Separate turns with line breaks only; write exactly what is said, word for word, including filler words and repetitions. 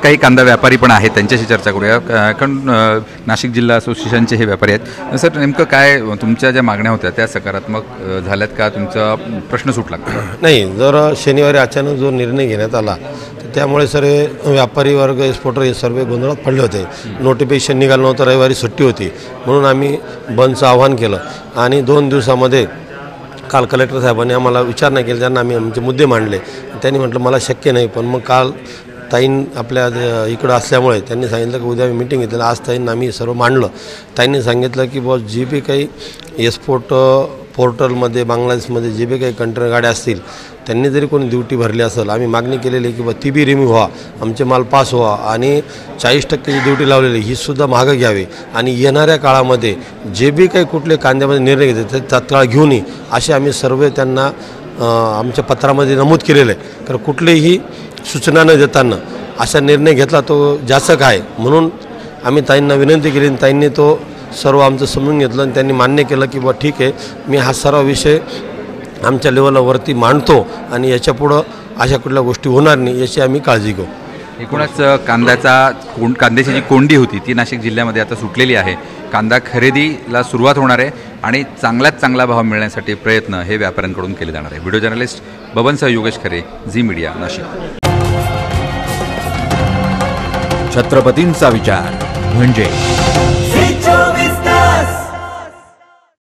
काही कांदा व्यापारी पण आहेत, त्यांच्याशी चर्चा करूया. कारण नाशिक जिल्हा असोसिएशनचे हे व्यापारी आहेत. सर, नेमकं काय तुमच्या ज्या मागण्या होत्या त्या सकारात्मक झाल्यात का? तुमचा प्रश्न सुटला?
नाही, जर शनिवारी अचानक जो निर्णय घेण्यात आला तर त्यामुळे सर हे व्यापारी वर्ग, एक्सपोर्टर हे सर्व गोंधळात पडले होते. नोटिफिकेशन निघालं नव्हतं, रविवारी सुट्टी होती, म्हणून आम्ही बंदचं आवाहन केलं. आणि दोन दिवसामध्ये काल कलेक्टर साहेबांनी आम्हाला विचारणा केली, त्यांना आम्ही आमचे मुद्दे मांडले. त्यांनी म्हटलं मला शक्य नाही, पण मग काल ताईन आपल्या इकडं असल्यामुळे त्यांनी सांगितलं की उद्या मी मीटिंग घेतलं. आज ताईंना आम्ही सर्व मांडलं. ताईंनी सांगितलं की बॉस जी बी काही एक्सपोर्ट पोर्टलमध्ये बांगलादेशमध्ये जे बी काही कंटेनर गाड्या असतील त्यांनी जरी कोणी ड्युटी भरली असेल, आम्ही मागणी केलेली आहे की बा ती बी रिम्यूव्ह व्हा, आमचे माल पास व्हा आणि चाळीस टक्केची ड्युटी लावलेली ही सुद्धा मागं घ्यावी. आणि येणाऱ्या काळामध्ये जे बी काही कुठले कांद्यामध्ये निर्णय घेते ते तात्काळ घेऊन ये, असे आम्ही सर्व त्यांना आमच्या पत्रामध्ये नमूद केलेलं आहे. कारण कुठलेही सूचना न देताना असा निर्णय घेतला तो जाचक आहे. म्हणून आम्ही ताईंना विनंती केली आणि ताईंनी तो सर्व आमचं समजून घेतलं आणि त्यांनी मान्य केलं की बा ठीक आहे, मी हा सर्व विषय आमच्या लेवलवरती मांडतो आणि याच्यापुढं अशा कुठल्या गोष्टी होणार नाही याची आम्ही काळजी घेऊ.
एकूणच कांद्याचा कोंड कांद्याची जी कोंडी होती ती नाशिक जिल्ह्यामध्ये आता सुटलेली आहे. कांदा खरेदीला सुरुवात होणार आहे आणि चांगल्यात चांगला भाव मिळण्यासाठी प्रयत्न हे व्यापाऱ्यांकडून केले जाणार आहे. व्हिडिओ जर्नलिस्ट बबनसह योगेश खरे, झी मीडिया, नाशिक.
छत्रपतींचा विचार म्हणजे